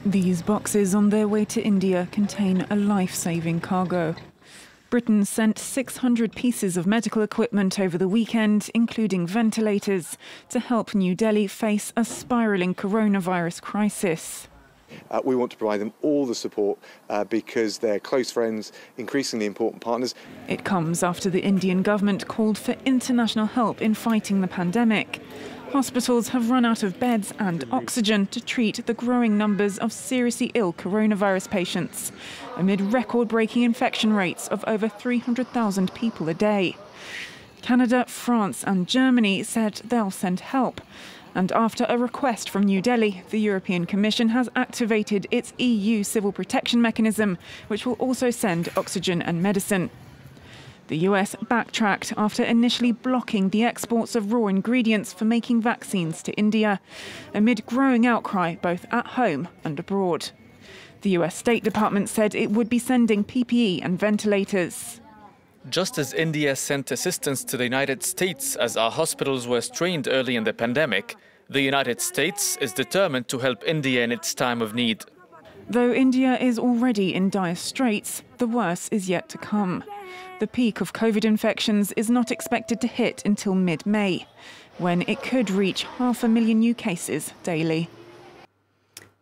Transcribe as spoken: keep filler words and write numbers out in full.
These boxes on their way to India contain a life-saving cargo. Britain sent six hundred pieces of medical equipment over the weekend, including ventilators, to help New Delhi face a spiralling coronavirus crisis. Uh, we want to provide them all the support uh, because they're close friends, increasingly important partners. It comes after the Indian government called for international help in fighting the pandemic. Hospitals have run out of beds and oxygen to treat the growing numbers of seriously ill coronavirus patients, amid record-breaking infection rates of over three hundred thousand people a day. Canada, France and Germany said they'll send help. And after a request from New Delhi, the European Commission has activated its E U civil protection mechanism, which will also send oxygen and medicine. The U S backtracked after initially blocking the exports of raw ingredients for making vaccines to India, amid growing outcry both at home and abroad. The U S State Department said it would be sending P P E and ventilators. Just as India sent assistance to the United States as our hospitals were strained early in the pandemic, the United States is determined to help India in its time of need. Though India is already in dire straits, the worst is yet to come. The peak of COVID infections is not expected to hit until mid-May, when it could reach half a million new cases daily.